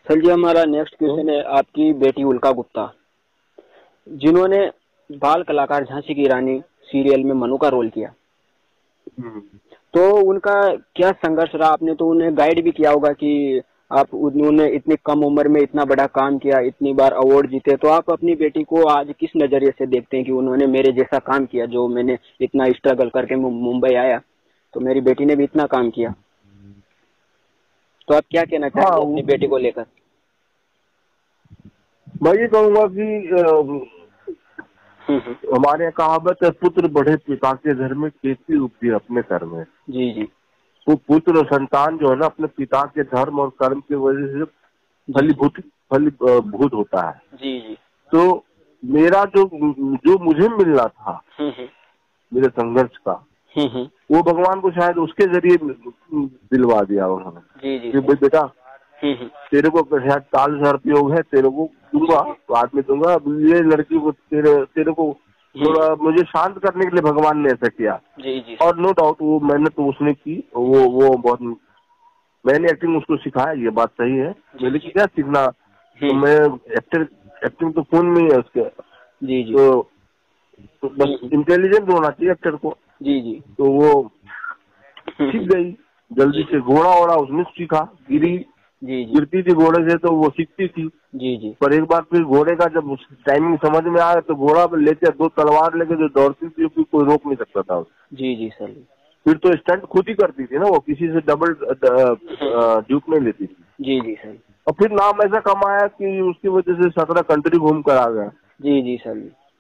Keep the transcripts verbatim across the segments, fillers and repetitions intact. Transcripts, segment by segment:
Sir जी हमारा next question है आपकी बेटी उल्का गुप्ता, जिन्होंने बाल कलाकार झांसी की रानी सीरियल में मनु का रोल किया। तो उनका क्या संघर्ष रहा? आपने तो उन्हें गाइड भी किया होगा कि आप उन्होंने इतनी कम उम्र में इतना बड़ा काम किया, इतनी बार अवार्ड जीते, तो आप अपनी बेटी को आज किस नजरिए से देखते हैं कि उन्होंने मेरे जैसा काम किया, जो मैंने इतना स्ट्रगल करके मुंबई आया तो मेरी बेटी ने भी इतना काम किया। तो आप क्या कहना चाहेंगे हाँ, अपनी बेटी को लेकर? मैं ये कहूँगा कि हमारे यहाँ कहावत है, पुत्र बढ़े पिता के घर में, खेती उपजी अपने घर में। जी जी। तो पुत्र और संतान जो है ना, अपने पिता के धर्म और कर्म की वजह से फलीभूत फलीभूत होता है। जी जी। तो मेरा जो जो मुझे मिलना था मेरे संघर्ष का, वो भगवान को शायद उसके जरिए दिलवा दिया उन्होंने। जी जी। कि भाई बेटा तेरे को शायद चालीस हजार रुपये है, तेरे को दूंगा, बाद में दूंगा। ये लड़की को तेरे तेरे को थोड़ा मुझे शांत करने के लिए भगवान ने ऐसा किया। जी जी। और नो डाउट वो मेहनत तो उसने की, वो वो बहुत मैंने एक्टिंग उसको सिखाया, ये बात सही है। मैंने क्या सीखना, तो मैं एक्टर एक्टिंग तो फोन में ही है उसके। जी जी। तो, तो बस इंटेलिजेंट होना चाहिए एक्टर को। जी जी। तो वो सीख गई जल्दी से। घोड़ा वोड़ा उसने सीखा, गिरी जी जी। गिरती थी घोड़े से तो वो सीखती थी। जी जी। पर एक बार फिर घोड़े का जब टाइमिंग समझ में आया तो घोड़ा लेके दो तलवार लेके जो दौड़ती थी उसको कोई रोक नहीं सकता था। जी जी सर। फिर तो स्टंट खुद ही करती थी ना, वो किसी से डबल ड्यूक नहीं लेती थी। जी जी सर। और फिर नाम ऐसा कमाया कि उसकी वजह से सत्रह कंट्री घूम कर आ गया। जी जी सर।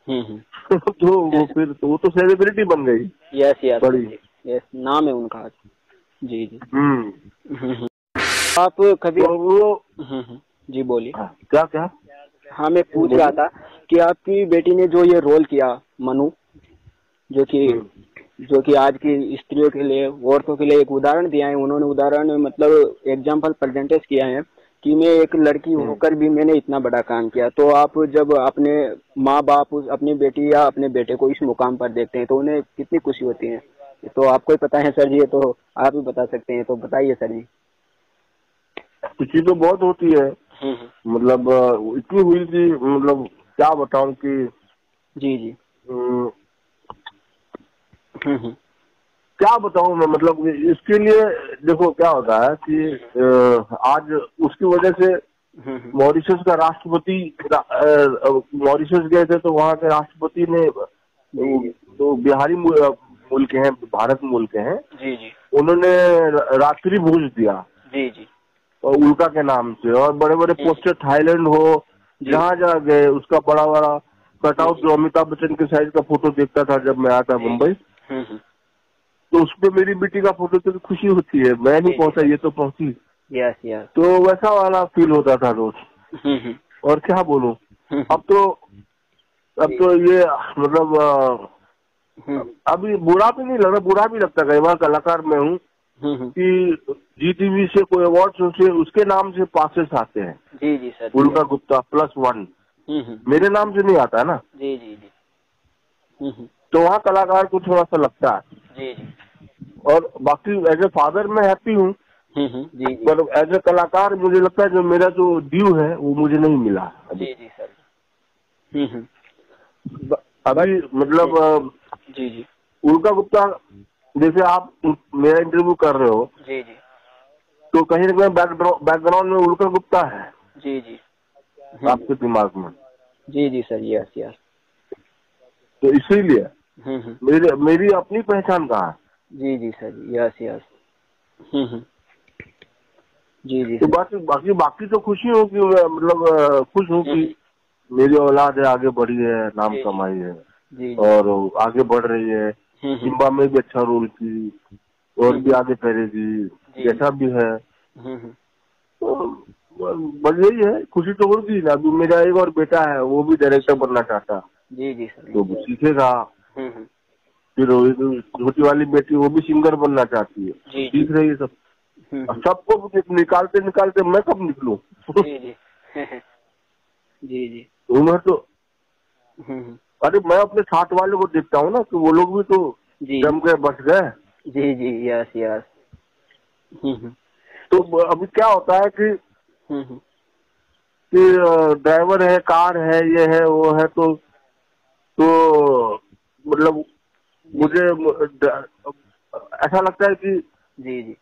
तो वो फिर तो वो तो सेलिब्रिटी बन गई। यस यस बड़ी यस, नाम है उनका। जी जी। हम्म। आप कभी तो वो जी बोलिए। क्या क्या हाँ मैं पूछ रहा था कि आपकी बेटी ने जो ये रोल किया मनु, जो कि जो कि आज की स्त्रियों के लिए, औरतों के लिए एक उदाहरण दिया है उन्होंने। उदाहरण मतलब एग्जाम्पल प्रेजेंटेज किया है कि मैं एक लड़की होकर भी मैंने इतना बड़ा काम किया। तो आप जब अपने माँ बाप अपनी बेटी या अपने बेटे को इस मुकाम पर देखते हैं तो उन्हें कितनी खुशी होती है? तो आपको ही पता है सर जी, ये तो आप ही बता सकते हैं, तो बताइए सर जी। खुशी तो बहुत होती है, मतलब इतनी हुई कि मतलब क्या बताऊं कि जी जी। क्या बताऊं मैं, मतलब इसके लिए देखो क्या होता है कि आज उसकी वजह से मॉरिशस का राष्ट्रपति, मॉरिशस गए थे तो वहाँ के राष्ट्रपति ने, तो बिहारी मूल के हैं, भारत मूल के हैं, जी जी, उन्होंने रात्रि भोज दिया जी जी और उल्का के नाम से। और बड़े बड़े पोस्टर थाईलैंड हो, जहाँ जहाँ गए उसका बड़ा बड़ा कटआउट जो अमिताभ बच्चन के साइज का फोटो देखता था जब मैं आया था मुंबई, तो उसमें मेरी बेटी का फोटो तो खुशी होती है। मैं नहीं पहुंचा, ये तो पहुंची। Yes yes. तो वैसा वाला फील होता था रोज। और क्या बोलूं, अब तो अब तो ये मतलब अभी बुरा भी नहीं लग रहा, बुरा भी लगता कई बार, कलाकार में हूँ कि जी टीवी से कोई अवार्ड से उसके नाम से पासेस आते हैं। जी जी sir. Ulka Gupta plus one मेरे नाम से नहीं आता है ना। जी जी जी। तो वहाँ कलाकार को थोड़ा सा लगता है। जी जी। और बाकी एज ए फादर मैं हैप्पी हूँ, पर एज ए कलाकार मुझे लगता है जो मेरा जो ड्यू है वो मुझे नहीं मिला अभी। जी जी सर। अभी मतलब जी जी उल्का गुप्ता, जैसे आप मेरा इंटरव्यू कर रहे हो जी जी, तो कहीं ना कहीं बैकग्राउंड में उल्का गुप्ता है जी जी आपके दिमाग में। जी जी सर। Yes yes. तो इसीलिए मेरी मेरी अपनी पहचान कहाँ है। जी जी सर। Yes yes. जी जी। तो बाकी बाकी बाकी तो खुशी हूँ कि मतलब खुश हूँ कि मेरी औलाद है, आगे बढ़ी है, नाम कमाई है जी, और आगे बढ़ रही है। सिम्बा में भी अच्छा रोल की और भी आगे करेगी, जैसा भी है। तो बस यही है, खुशी तो होगी ना। अभी मेरा एक और बेटा है, वो भी डायरेक्टर बनना चाहता। जी जी सर। तो वो सीखेगा। फिर छोटी वाली बेटी वो भी सिंगर बनना चाहती है, सीख रही है सब। सबको निकालते निकालते मैं कब निकलूं। जी जी। जी जी। उम्र तो अरे मैं अपने साथ वाले को देखता हूँ ना कि वो लोग भी तो जम के बच गए। जी जी। Yes yes. तो अभी क्या होता है कि कि ड्राइवर है, कार है, ये है, वो है, तो तो मतलब मुझे ऐसा लगता है कि जी जी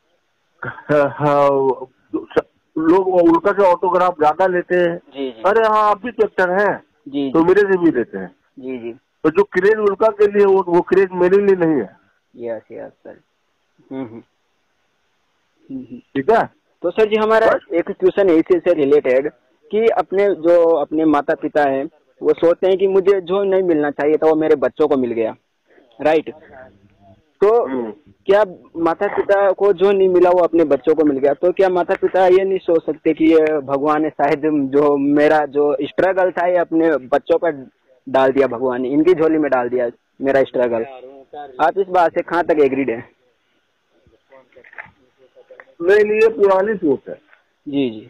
लोग उनका जो ऑटोग्राफ ज्यादा लेते हैं। जी जी अरे हाँ, आप भी तो एक्टर हैं, जी तो मेरे से भी लेते हैं। जी जी तो जो क्रेज उनका के लिए, वो वो क्रेज मेरे लिए नहीं है। Yes yes sir. हम्म हम्म ठीक है। तो सर जी हमारा एक क्वेश्चन है इसी से रिलेटेड कि अपने जो अपने माता पिता हैं वो सोचते हैं कि मुझे जो नहीं मिलना चाहिए था वो मेरे बच्चों को मिल गया, राइट। तो क्या माता पिता को जो नहीं मिला वो अपने बच्चों को मिल गया, तो क्या माता पिता ये नहीं सोच सकते कि ये भगवान ने शायद जो मेरा जो स्ट्रगल था ये अपने बच्चों पर डाल दिया, भगवान ने इनकी झोली में डाल दिया मेरा स्ट्रगल। आप इस बात से कहाँ तक एग्रीड हैं? नहीं नहीं, ये पुरानी सोच है। जी जी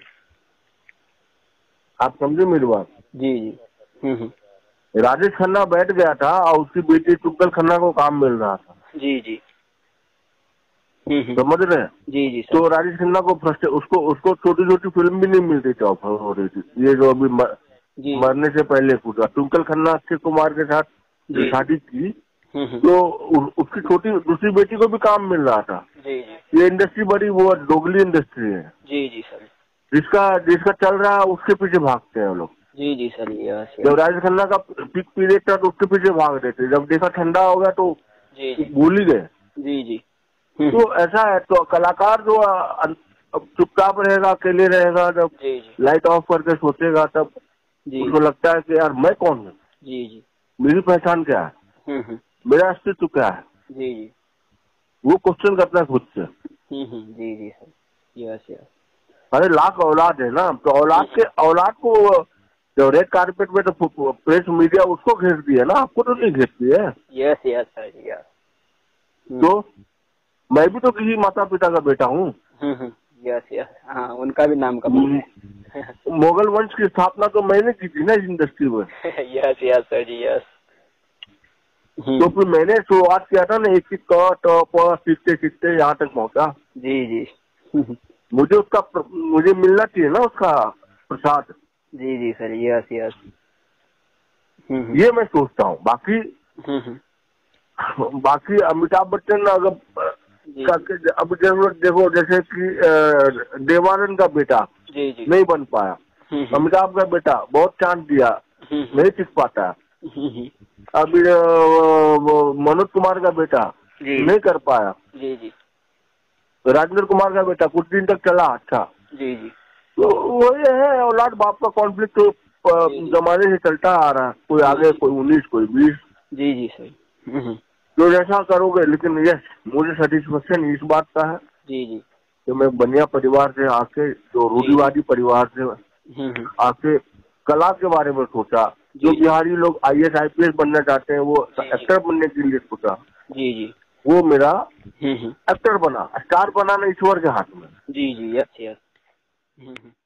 आप समझे मेरी बात? जी जी हम्म राजेश खन्ना बैठ गया था और उसकी बेटी टुक्कल खन्ना को काम मिल रहा था। जी जी हम्म समझ रहे हैं? जी जी सर। तो राजेश खन्ना को फर्स्ट उसको उसको छोटी छोटी फिल्म भी नहीं मिलती थी, ऑफर हो रही थी। ये जो अभी मर, मरने से पहले पूछा, टुक्कल खन्ना अक्षय कुमार के साथ शादी की, तो उ, उसकी छोटी दूसरी बेटी को भी काम मिल रहा था। जी जी ये इंडस्ट्री बड़ी वो दोगली इंडस्ट्री है। जी जी सर। जिसका जिसका चल रहा है उसके पीछे भागते हैं लोग। जी जी सर। जब राजेश खन्ना का पीक पीरियड था तो उसके पीछे भाग रहे थे, जब देखा ठंडा हो गया तो भूल ही गए। जी जी तो ऐसा है, तो कलाकार जो चुपचाप रहेगा, अकेले रहेगा, जब जी जी लाइट ऑफ करके सोचेगा तब उसको लगता है कि यार मैं कौन हूँ, जी जी मेरी पहचान क्या है, मेरा अस्तित्व क्या है। जी जी वो क्वेश्चन करता है खुद से। जी जी सर। Yes yes. अरे लाख औलाद है ना, तो औलाद के औलाद को जो रेड कारपेट में तो प्रेस मीडिया उसको घेर दिया ना, आपको तो नहीं घेरती है। Yes yes sir yes. तो मैं भी तो किसी माता पिता का बेटा हूँ। यस यस हाँ, उनका भी नाम कबूल है। मुगल वंश की स्थापना तो मैंने की थी ना इस इंडस्ट्री में। यस यस सर जी यस। तो फिर मैंने शुरुआत किया था ना, एक एक क ट प सीखते सीखते यहाँ तक पहुँचा। जी जी मुझे उसका मुझे मिलना चाहिए ना उसका प्रसाद। जी जी सर यस यस। ये मैं सोचता हूँ। बाकी बाकी अमिताभ बच्चन अगर अब जरूरत देखो, जैसे कि देवानंद का बेटा जी जी नहीं बन पाया, अमिताभ का बेटा बहुत चांस दिया नहीं टिक पाता, अभी मनोज कुमार का बेटा नहीं कर पाया, जी जी राजेंद्र कुमार का बेटा कुछ दिन तक चला अच्छा। जी जी तो वो ये है, औलाद बाप का कॉन्फ्लिक्ट तो जमाने से चलता आ रहा है, कोई आगे कोई उन्नीस कोई बीस। जी जी सही। जो जैसा करोगे, लेकिन यस मुझे सेटिस्फेक्शन इस बात का है जी जी कि मैं बनिया परिवार से आके, जो रूढ़िवादी परिवार से आके कला के बारे में सोचा। जो बिहारी लोग I A S I P S बनना चाहते हैं वो एक्टर बनने के लिए सोचा। जी जी वो मेरा एक्टर बना, स्टार बनाना ईश्वर के हाथ में। जी जी यस यस।